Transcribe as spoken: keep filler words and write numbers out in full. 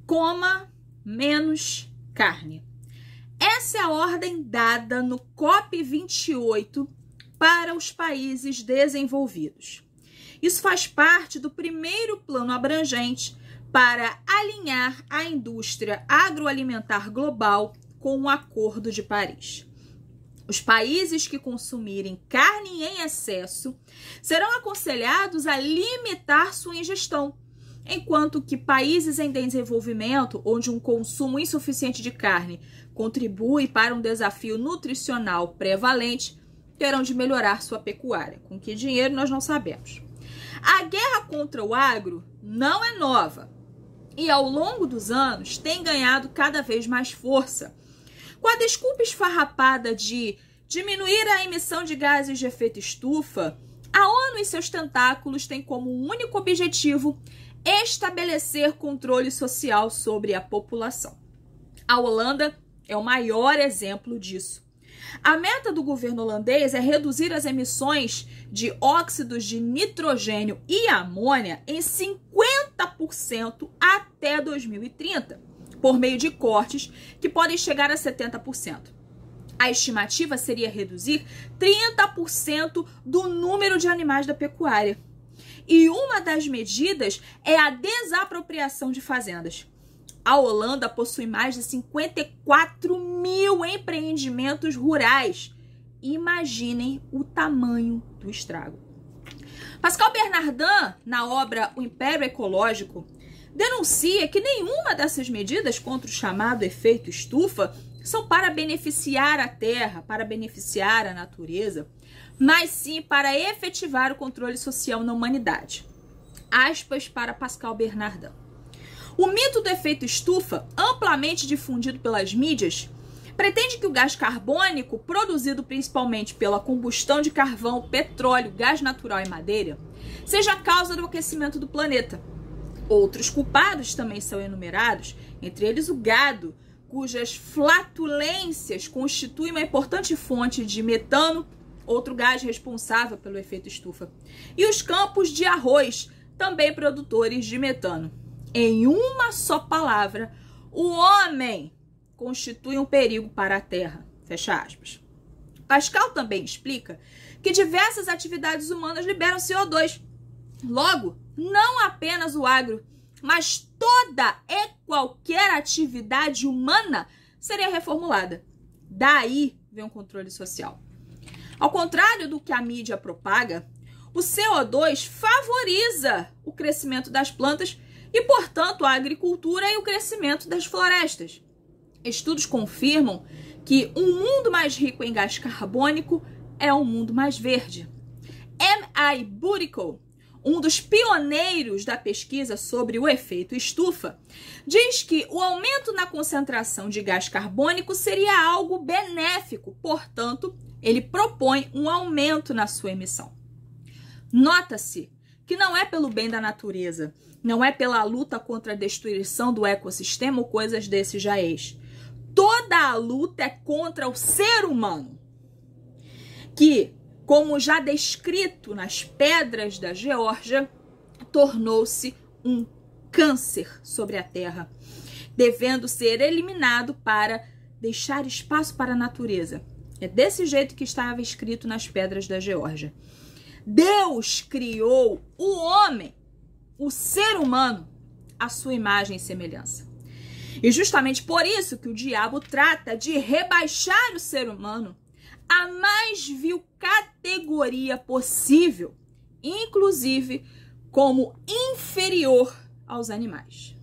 coma menos carne. Essa é a ordem dada no COP vinte e oito para os países desenvolvidos. Isso faz parte do primeiro plano abrangente para alinhar a indústria agroalimentar global com o Acordo de Paris. Os países que consumirem carne em excesso serão aconselhados a limitar sua ingestão, enquanto que países em desenvolvimento, onde um consumo insuficiente de carne contribui para um desafio nutricional prevalente, terão de melhorar sua pecuária. Com que dinheiro nós não sabemos. A guerra contra o agro não é nova e ao longo dos anos tem ganhado cada vez mais força. Com a desculpa esfarrapada de diminuir a emissão de gases de efeito estufa, a ONU e seus tentáculos têm como único objetivo estabelecer controle social sobre a população. A Holanda é o maior exemplo disso. A meta do governo holandês é reduzir as emissões de óxidos de nitrogênio e amônia em cinquenta por cento até dois mil e trinta, por meio de cortes que podem chegar a setenta por cento. A estimativa seria reduzir trinta por cento do número de animais da pecuária. E uma das medidas é a desapropriação de fazendas. A Holanda possui mais de cinquenta e quatro mil empreendimentos rurais. Imaginem o tamanho do estrago. Pascal Bernardin, na obra O Império Ecológico, denuncia que nenhuma dessas medidas contra o chamado efeito estufa são para beneficiar a terra, para beneficiar a natureza, mas sim para efetivar o controle social na humanidade. Aspas para Pascal Bernardin. O mito do efeito estufa, amplamente difundido pelas mídias, pretende que o gás carbônico, produzido principalmente pela combustão de carvão, petróleo, gás natural e madeira, seja a causa do aquecimento do planeta. Outros culpados também são enumerados, entre eles o gado, cujas flatulências constituem uma importante fonte de metano, outro gás responsável pelo efeito estufa, e os campos de arroz, também produtores de metano. Em uma só palavra, o homem constitui um perigo para a Terra. Fecha aspas. Pascal também explica que diversas atividades humanas liberam C O dois. Logo, não apenas o agro, mas toda e qualquer atividade humana seria reformulada. Daí vem o controle social. Ao contrário do que a mídia propaga, o C O dois favoriza o crescimento das plantas e, portanto, a agricultura e o crescimento das florestas. Estudos confirmam que um mundo mais rico em gás carbônico é um mundo mais verde. M I Burico, um dos pioneiros da pesquisa sobre o efeito estufa, diz que o aumento na concentração de gás carbônico seria algo benéfico, portanto, ele propõe um aumento na sua emissão. Nota-se que não é pelo bem da natureza, não é pela luta contra a destruição do ecossistema ou coisas desse jaez. Toda a luta é contra o ser humano, que, como já descrito nas pedras da Geórgia, tornou-se um câncer sobre a Terra, devendo ser eliminado para deixar espaço para a natureza. É desse jeito que estava escrito nas pedras da Geórgia. Deus criou o homem, o ser humano, à sua imagem e semelhança. E justamente por isso que o diabo trata de rebaixar o ser humano à mais vil categoria possível, inclusive como inferior aos animais.